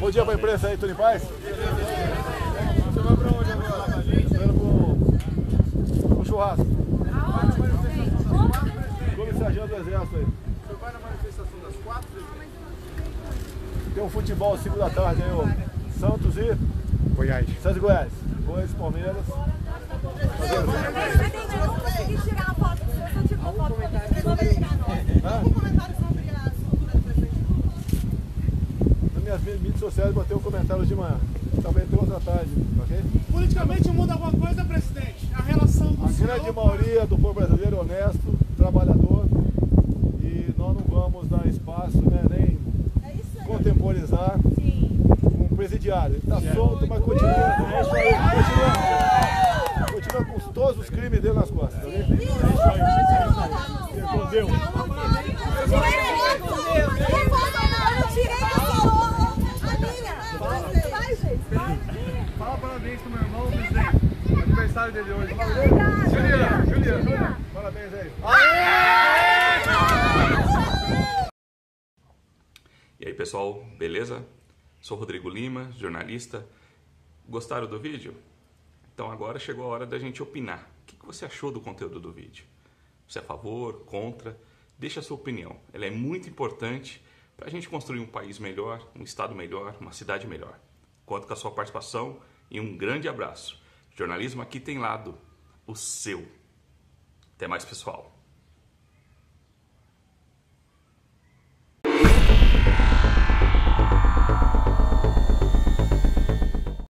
Bom dia pra imprensa aí, tudo em paz? Você vai pra onde agora? Indo pro churrasco. Como sargento do exército aí. Você vai na manifestação das 4? Tem um futebol às 5 da tarde aí, ó. Santos e Goiás. Santos e Goiás. Goiás, Palmeiras. Mas eu não consegui tirar a foto com você, eu tive uma foto comigo, vocês vão verificar nós. Algum comentário sobre a escultura do presidente Lula? Nas minhas mídias sociais botei um comentário de manhã. Também tem outra tarde, ok? Politicamente muda alguma coisa, presidente? A relação do A grande senhor... maioria do povo brasileiro é honesto, trabalhador, e nós não vamos dar espaço, né, nem contemporizar um presidiário. Ele está solto, mas continua. É isso aí, continua com todos os crimes dele nas costas, tá vendo? Deus. Fala parabéns pro meu irmão, presidente. Aniversário dele hoje. Juliana. Parabéns aí. E aí pessoal, beleza? Sou Rodrigo Lima, jornalista. Gostaram do vídeo? Então agora chegou a hora da gente opinar. O que você achou do conteúdo do vídeo? Você é a favor, contra? Deixa a sua opinião. Ela é muito importante para a gente construir um país melhor, um estado melhor, uma cidade melhor. Conto com a sua participação e um grande abraço. Jornalismo aqui tem lado, o seu. Até mais, pessoal.